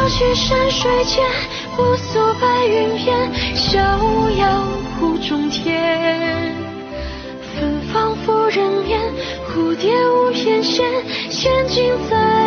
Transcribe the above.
去山水间，姑苏白云边，逍遥湖中天。芬芳拂人面，蝴蝶舞翩跹，仙境在